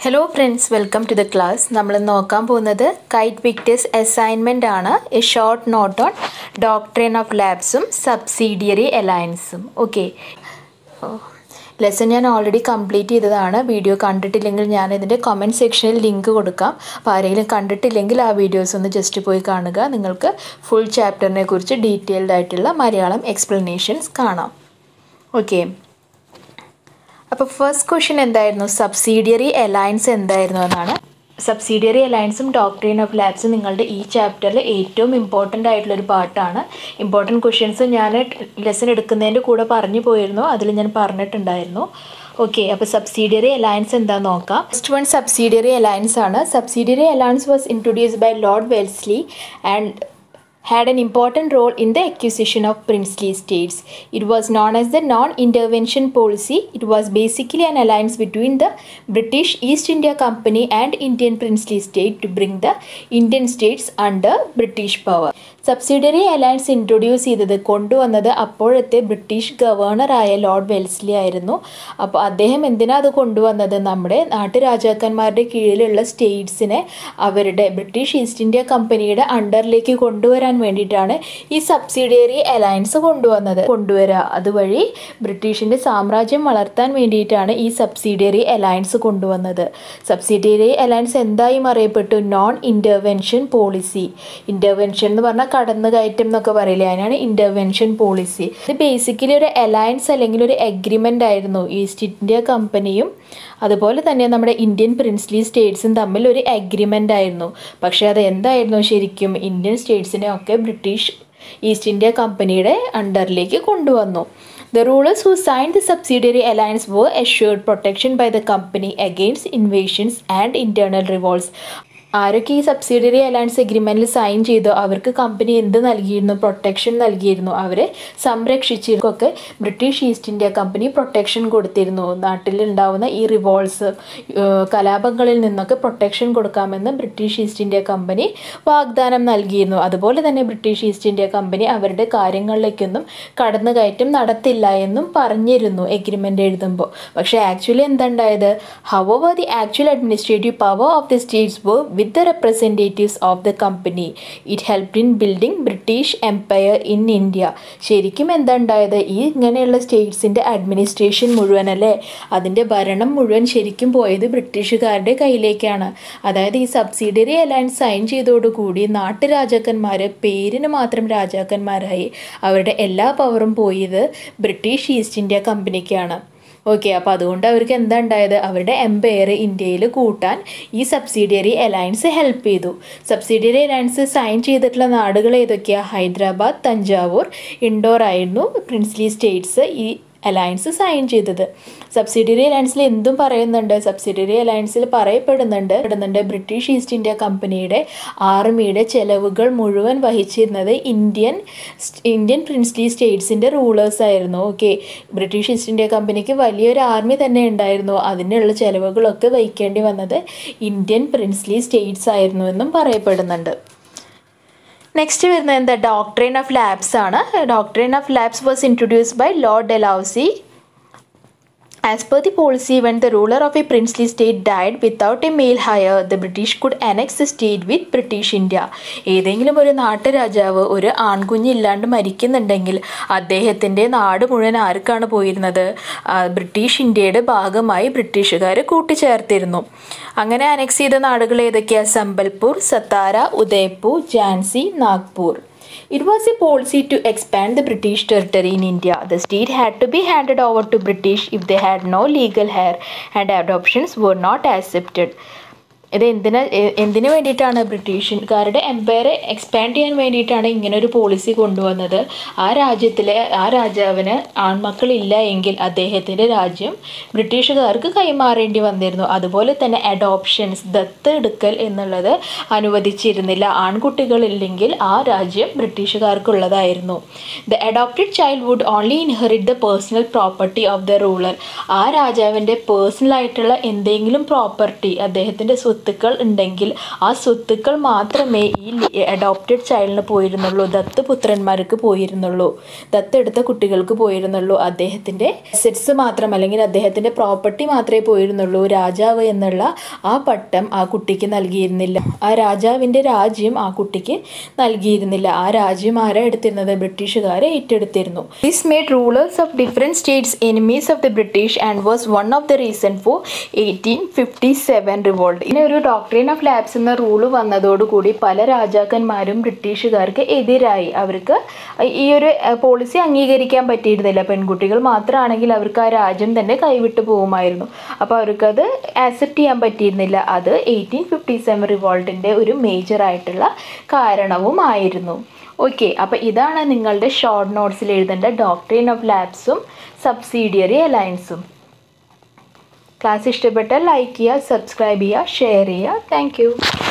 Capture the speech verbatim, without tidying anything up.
Hello friends, welcome to the class. നമ്മൾ നോക്കാൻ പോകുന്നത് കൈറ്റ് വിക്ടേഴ്സ് അസൈൻമെന്റ് ആണ്. A short note on doctrine of ലാബ്സും സബ്സിഡിയറി അലയൻസും. ഓക്കെ, ലെസൺ ഞാൻ ഓൾറെഡി കംപ്ലീറ്റ് ചെയ്തതാണ്. വീഡിയോ കണ്ടിട്ടില്ലെങ്കിൽ ഞാൻ ഇതിൻ്റെ കമൻറ്റ് സെക്ഷനിൽ ലിങ്ക് കൊടുക്കാം. അപ്പോൾ ആരെങ്കിലും കണ്ടിട്ടില്ലെങ്കിൽ ആ വീഡിയോസ് ഒന്ന് ജസ്റ്റ് പോയി കാണുക. നിങ്ങൾക്ക് ഫുൾ ചാപ്റ്ററിനെ കുറിച്ച് ഡീറ്റെയിൽഡ് ആയിട്ടുള്ള മലയാളം എക്സ്പ്ലനേഷൻസ് കാണാം. ഓക്കെ, അപ്പോൾ ഫസ്റ്റ് ക്വസ്റ്റ്യൻ എന്തായിരുന്നു? സബ്സിഡിയറി അലയൻസ് എന്തായിരുന്നു എന്നാണ്. സബ്സിഡിയറി അലയൻസും ഡോക്ട്രിൻ ഓഫ് ലാബ്സും നിങ്ങളുടെ ഈ ചാപ്റ്ററിൽ ഏറ്റവും ഇമ്പോർട്ടൻ്റ് ആയിട്ടുള്ളൊരു പാർട്ടാണ്. ഇമ്പോർട്ടൻറ്റ് ക്വസ്റ്റ്യൻസ് ഞാൻ ലെസൺ എടുക്കുന്നതിൻ്റെ കൂടെ പറഞ്ഞു പോയിരുന്നു, അതിൽ ഞാൻ പറഞ്ഞിട്ടുണ്ടായിരുന്നു. ഓക്കെ, അപ്പോൾ സബ്സിഡിയറി അലയൻസ് എന്താണെന്ന് നോക്കാം. ഫസ്റ്റ് വൺ സബ്സിഡിയറി അലയൻസ് ആണ്. Subsidiary alliance was introduced by lord Wellesley and had an important role in the acquisition of princely states. It was known as the non-intervention policy. It was basically an alliance between the British East India Company and Indian princely state to bring the Indian states under British power. Subsidiary alliance introduce ചെയ്തത് കൊണ്ടുവന്നത് അപ്പോഴത്തെ British ഗവർണറായ Lord വെൽസ്ലി ആയിരുന്നു. അപ്പോൾ അദ്ദേഹം എന്തിനാണ് അത് കൊണ്ടുവന്നത്? നമ്മുടെ നാട്ടുരാജാക്കന്മാരുടെ കീഴിലുള്ള സ്റ്റേറ്റ്സിനെ അവരുടെ ബ്രിട്ടീഷ് ഈസ്റ്റ് ഇന്ത്യ കമ്പനിയുടെ അണ്ടറിലേക്ക് കൊണ്ടുവരാൻ വേണ്ടിയിട്ടാണ് ഈ സബ്സിഡിയറി അലയൻസ് കൊണ്ടുവന്നത് കൊണ്ടുവരിക അതുവഴി ബ്രിട്ടീഷിൻ്റെ സാമ്രാജ്യം വളർത്താൻ വേണ്ടിയിട്ടാണ് ഈ സബ്സിഡിയറി അലയൻസ് കൊണ്ടുവന്നത്. സബ്സിഡിയറി അലയൻസ് എന്തായും അറിയപ്പെട്ടു? Non intervention policy. ഇൻ്റർവെൻഷൻ എന്ന് പറഞ്ഞാൽ കടന്നു കയറ്റം എന്നൊക്കെ പറയില്ലേ, അതിനാണ് ഇൻ്റർവെൻഷൻ പോളിസി. ഇത് ബേസിക്കലി ഒരു അലയൻസ് അല്ലെങ്കിൽ ഒരു എഗ്രിമെൻ്റ് ആയിരുന്നു. ഈസ്റ്റ് ഇന്ത്യ കമ്പനിയും അതുപോലെ തന്നെ നമ്മുടെ ഇന്ത്യൻ പ്രിൻസ്ലി സ്റ്റേറ്റ്സും തമ്മിൽ ഒരു എഗ്രിമെൻ്റ് ആയിരുന്നു. പക്ഷേ അത് എന്തായിരുന്നു ശരിക്കും? ഇന്ത്യൻ സ്റ്റേറ്റ്സിനെ ഒക്കെ ബ്രിട്ടീഷ് ഈസ്റ്റ് ഇന്ത്യ കമ്പനിയുടെ അണ്ടറിലേക്ക് കൊണ്ടുവന്നു. The rulers who signed the subsidiary alliance were assured protection by the company against invasions and internal revolts. ആരൊക്കെ ഈ സബ്സിഡിയറി അലയൻസ് എഗ്രിമെൻറ്റിൽ സൈൻ ചെയ്തു അവർക്ക് കമ്പനി എന്ത് നൽകിയിരുന്നു? പ്രൊട്ടക്ഷൻ നൽകിയിരുന്നു. അവരെ സംരക്ഷിച്ചവർക്കൊക്കെ British East India Company protection കൊടുത്തിരുന്നു. നാട്ടിലുണ്ടാവുന്ന ഈ റിവോൾട്ട്സ് കലാപങ്ങളിൽ നിന്നൊക്കെ പ്രൊട്ടക്ഷൻ കൊടുക്കാമെന്ന് ബ്രിട്ടീഷ് ഈസ്റ്റ് ഇന്ത്യ കമ്പനി വാഗ്ദാനം നൽകിയിരുന്നു. അതുപോലെ തന്നെ ബ്രിട്ടീഷ് ഈസ്റ്റ് ഇന്ത്യ കമ്പനി അവരുടെ കാര്യങ്ങളിലേക്കൊന്നും കടന്നുകയറ്റം നടത്തില്ല എന്നും പറഞ്ഞിരുന്നു എഗ്രിമെൻ്റ് എഴുതുമ്പോൾ. പക്ഷേ ആക്ച്വലി എന്തുണ്ടായത്? However the actual administrative power of the states were with the representatives of the company. It helped in building British Empire in India. ശരിക്കും എന്താ ഉണ്ടായത്? ഈ ഇങ്ങനെയുള്ള സ്റ്റേറ്റ്സിൻ്റെ അഡ്മിനിസ്ട്രേഷൻ മുഴുവൻ അല്ലേ, അതിൻ്റെ ഭരണം മുഴുവൻ ശരിക്കും പോയത് ബ്രിട്ടീഷുകാരുടെ കയ്യിലേക്കാണ്. അതായത് ഈ സബ്സിഡിയറി അലയൻസ് സൈൻ ചെയ്തതോടുകൂടി നാട്ടുരാജാക്കന്മാർ പേരിന് മാത്രം രാജാക്കന്മാരായി. അവരുടെ എല്ലാ പവറും പോയത് ബ്രിട്ടീഷ് ഈസ്റ്റ് ഇന്ത്യ കമ്പനിക്കാണ്. ഓക്കെ, അപ്പോൾ അതുകൊണ്ട് അവർക്ക് എന്താ ഉണ്ടായത്? അവരുടെ എംപയർ ഇന്ത്യയിൽ കൂട്ടാൻ ഈ സബ്സിഡിയറി അലയൻസ് ഹെൽപ്പ് ചെയ്തു. സബ്സിഡിയറി അലയൻസ് സൈൻ ചെയ്തിട്ടുള്ള നാടുകൾ ഏതൊക്കെയാണ്? ഹൈദരാബാദ്, തഞ്ചാവൂർ, ഇൻഡോർ ആയിരുന്നു പ്രിൻസ്ലി സ്റ്റേറ്റ്സ് ഈ അലയൻസ് സൈൻ ചെയ്തത്. സബ്സിഡിയറി അലയൻസിൽ എന്തും പറയുന്നുണ്ട്. സബ്സിഡിയറി അലയൻസിൽ പറയപ്പെടുന്നുണ്ട് പെടുന്നുണ്ട് ബ്രിട്ടീഷ് ഈസ്റ്റ് ഇന്ത്യ കമ്പനിയുടെ ആർമിയുടെ ചെലവുകൾ മുഴുവൻ വഹിച്ചിരുന്നത് ഇന്ത്യൻ ഇന്ത്യൻ പ്രിൻസ്ലി സ്റ്റേറ്റ്സിൻ്റെ റൂളേഴ്സ് ആയിരുന്നു. ഓക്കെ, ബ്രിട്ടീഷ് ഈസ്റ്റ് ഇന്ത്യ കമ്പനിക്ക് വലിയൊരു ആർമി തന്നെ ഉണ്ടായിരുന്നു. അതിനുള്ള ചെലവുകളൊക്കെ വഹിക്കേണ്ടി വന്നത് ഇന്ത്യൻ പ്രിൻസ്ലി സ്റ്റേറ്റ്സ് ആയിരുന്നു എന്നും പറയപ്പെടുന്നുണ്ട്. നെക്സ്റ്റ് വരുന്നത് എന്താ? ഡോക്ട്രിൻ ഓഫ് ലാബ്സ് ആണ്. Doctrine of lapse was introduced by Lord Dalhousie. As per the policy, when the ruler of a princely state died without a male heir, the British could annex the state with British India. ഏതെങ്കിലും ഒരു നാട്ടുരാജാവ് ഒരു ആൺകുഞ്ഞില്ലാണ്ട് മരിക്കുന്നുണ്ടെങ്കിൽ അദ്ദേഹത്തിൻ്റെ നാട് മുഴുവൻ ആർക്കാണ് പോയിരുന്നത്? British ഇന്ത്യയുടെ ഭാഗമായി ബ്രിട്ടീഷുകാർ കൂട്ടിച്ചേർത്തിരുന്നു. അങ്ങനെ അനക്സ് ചെയ്ത നാടുകൾ ഏതൊക്കെയാണ്? Sambalpur, Satara, Udaipur, Jhansi, Nagpur. It was a policy to expand the British territory in India. The state had to be handed over to British if they had no legal heir and adoptions were not accepted. ഇത് എന്തിനാ എന്തിനു വേണ്ടിയിട്ടാണ്? ബ്രിട്ടീഷുകാരുടെ Empire expand ചെയ്യാൻ വേണ്ടിയിട്ടാണ് ഇങ്ങനൊരു policy കൊണ്ടുവന്നത്. ആ രാജ്യത്തിലെ ആ രാജാവിന് ആൺമക്കളില്ല എങ്കിൽ അദ്ദേഹത്തിൻ്റെ രാജ്യം ബ്രിട്ടീഷുകാർക്ക് കൈമാറേണ്ടി വന്നിരുന്നു. അതുപോലെ തന്നെ അഡോപ്ഷൻസ്, ദത്തെടുക്കൽ എന്നുള്ളത് അനുവദിച്ചിരുന്നില്ല. ആൺകുട്ടികളില്ലെങ്കിൽ ആ രാജ്യം ബ്രിട്ടീഷുകാർക്കുള്ളതായിരുന്നു. The adopted child would only inherit the personal property of the ruler. ആ രാജാവിൻ്റെ പേഴ്സണലായിട്ടുള്ള എന്തെങ്കിലും പ്രോപ്പർട്ടി, അദ്ദേഹത്തിൻ്റെ സ്വത്ത് സ്വത്തുക്കൾ ഉണ്ടെങ്കിൽ ആ സ്വത്തുക്കൾ മാത്രമേ ഈ അഡോപ്റ്റഡ് ചൈൽഡിന് പോയിരുന്നുള്ളൂ, ദത്തുപുത്രന്മാർക്ക് പോയിരുന്നുള്ളൂ, ദത്തെടുത്ത കുട്ടികൾക്ക് പോയിരുന്നുള്ളൂ. അദ്ദേഹത്തിൻ്റെ അസറ്റ്സ് മാത്രം അല്ലെങ്കിൽ അദ്ദേഹത്തിൻ്റെ പ്രോപ്പർട്ടി മാത്രമേ പോയിരുന്നുള്ളൂ. രാജാവ് എന്നുള്ള ആ പട്ടം ആ കുട്ടിക്ക് നൽകിയിരുന്നില്ല. ആ രാജാവിൻ്റെ രാജ്യം ആ കുട്ടിക്ക് നൽകിയിരുന്നില്ല. ആ രാജ്യം ആരാ എടുത്തിരുന്നത്? ബ്രിട്ടീഷുകാരെ ഏറ്റെടുത്തിരുന്നു. This made rulers of different states enemies of the British and was one of the reason for eighteen fifty seven revolt. ഇങ്ങനെ ഒരു ഡോക്ട്രിൻ ഓഫ് ലാബ്സ് എന്ന റൂള് വന്നതോടുകൂടി പല രാജാക്കന്മാരും ബ്രിട്ടീഷുകാർക്ക് എതിരായി. അവർക്ക് ഈ ഒരു പോളിസി അംഗീകരിക്കാൻ പറ്റിയിരുന്നില്ല. പെൺകുട്ടികൾ മാത്രമാണെങ്കിൽ അവർക്ക് ആ രാജ്യം തന്നെ കൈവിട്ടു പോകുമായിരുന്നു. അപ്പോൾ അവർക്കത് ആക്സെപ്റ്റ് ചെയ്യാൻ പറ്റിയിരുന്നില്ല. അത് എയ്റ്റീൻ ഫിഫ്റ്റി സെവൻ റിവോൾട്ടിൻ്റെ ഒരു മേജറായിട്ടുള്ള കാരണവുമായിരുന്നു. ഓക്കെ, അപ്പോൾ ഇതാണ് നിങ്ങളുടെ ഷോർട്ട് നോട്ട്സിൽ എഴുതേണ്ട ഡോക്ട്രിൻ ഓഫ് ലാബ്സും സബ്സിഡിയറി അലയൻസും. ക്ലാസ് ഇഷ്ടപ്പെട്ടാൽ ലൈക്ക് ചെയ്യുക, സബ്സ്ക്രൈബ് ചെയ്യുക, ഷെയർ ചെയ്യുക. Thank U.